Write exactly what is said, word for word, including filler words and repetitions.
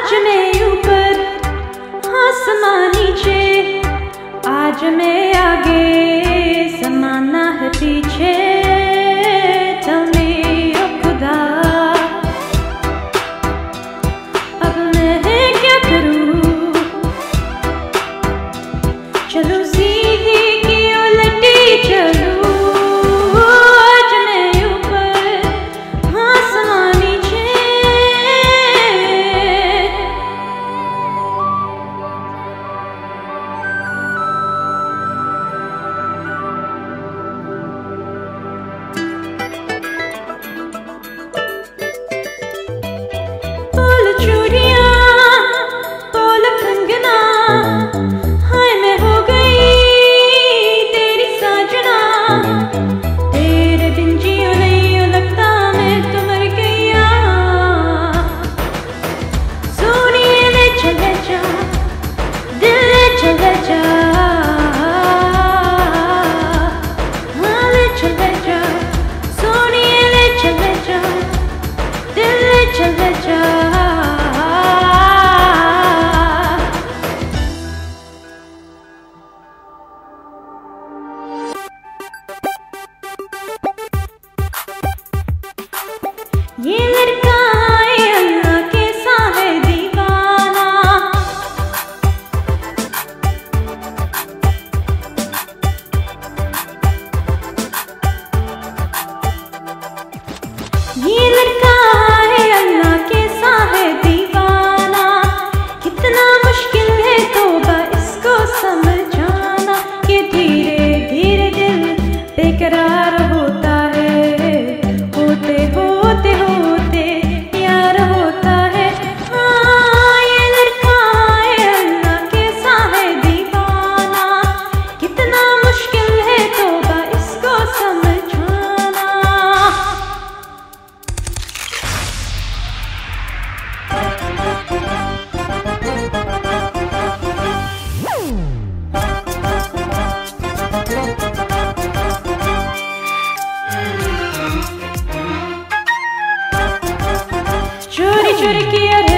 आज मैं ऊपर आसमां नीचे, आज मैं आगे समाना है पीछे। Tell me ओ खुदा अब मैं क्या करूं, चलो सीधी की उलटी चलूं। ये लड़का है अल्लाह के साहे दीवाना, ये लड़का है अल्लाह के साहे दीवाना। कितना मुश्किल है तौबा इसको समझाना, कि धीरे धीरे दिल बेकरार होता है, होते होते होते यार होता है। हाँ ये लड़का है अल्लाह के साहे दीवाना, कितना मुश्किल है तौबा इसको समझाना। चोरी चोरी किया